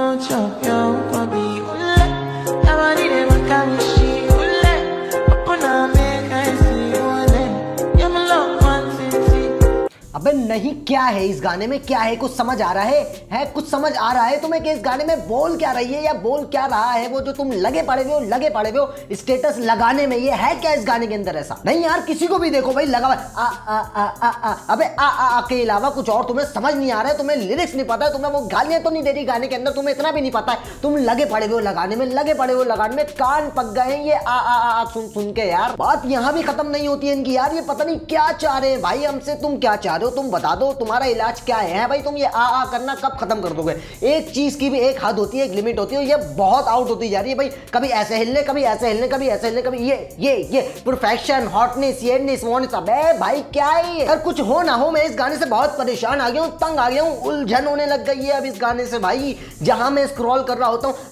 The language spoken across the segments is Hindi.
अबे नहीं, क्या है इस गाने में, क्या है? कुछ समझ आ रहा है? कुछ समझ आ रहा है तुम्हें कि इस गाने में बोल क्या रही है या बोल क्या रहा है? वो जो तुम लगे पड़े हुए हो स्टेटस लगाने में, ये है क्या इस गाने के अंदर? ऐसा नहीं यार, किसी को भी देखो भाई लगा हुआ अबे आ के अलावा कुछ और तुम्हें समझ नहीं आ रहा है, तुम्हें लिरिक्स नहीं पता है, तुम्हें वो गालियां तो नहीं दे रही गाने के अंदर, तुम्हें इतना भी नहीं पता है, तुम लगे पड़े हुए लगाने में, कान पक गए हैं ये आ सुन के यार। बात यहाँ भी खत्म नहीं होती है इनकी यार, ये पता नहीं क्या चाह रहे हैं भाई हमसे। तुम क्या चाह रहे हो? तुम बता दो, तुम्हारा इलाज क्या है भाई? तुम ये आ करना कब खत्म कर दोगे? एक चीज की भी एक हद होती है, एक लिमिट होती है, ये बहुत आउट होती जा रही है भाई। कभी ऐसे हिलने, कभी ऐसे हिलने, कभी ऐसे हिलने, कभी ये परफेक्शन, हॉटनेस, येडनेस, वॉनेस। अबे भाई क्या है ये? अगर कुछ हो ना हो, मैं इस गाने से बहुत परेशान आ गया हूँ, तंग आ गया हूँ, उलझन होने लग गई है अब इस गाने से भाई। जहां मैं स्क्रॉल कर रहा होता हूँ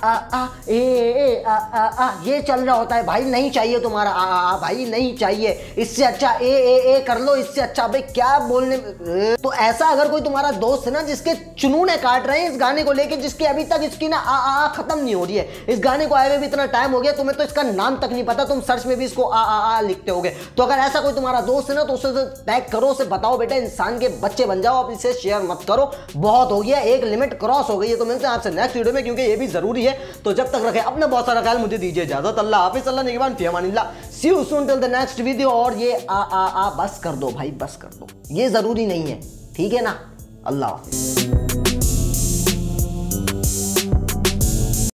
ये चल रहा होता है भाई। नहीं चाहिए तुम्हारा आ भाई, नहीं चाहिए। इससे अच्छा ए कर लो, इससे अच्छा। भाई क्या बोलने। तो ऐसा अगर कोई तुम्हारा दोस्त है ना जिसके चुनूने काट रहे हैं इस गाने को लेके, जिसकी अभी तक इसकी ना आ खत्म नहीं हो रही है, इस गाने को आए हुए भी इतना टाइम हो गया, तुम्हें तो इसका नाम तक नहीं पता, तुम सर्च में भी इसको आ लिखते होगे। तो अगर ऐसा कोई तुम्हारा दोस्त है ना तो उसे टैग करो, उसे बताओ बेटा इंसान के बच्चे बन जाओ, अब इसे शेयर मत करो, बहुत हो गया, एक लिमिट क्रॉस हो गई है। तो मिलते हैं आपसे नेक्स्ट वीडियो में, क्योंकि ये भी जरूरी है। तो जब तक रखे अपना बहुत सारा ख्याल, मुझे दीजिए इजाजत। अल्लाह हाफिज़, अल्लाह निगहबान, फी अमानिल्लाह, see you soon till the next video. और ये आ बस कर दो भाई, बस कर दो, ये जरूरी नहीं है, ठीक है ना? अल्लाह हाफिज़।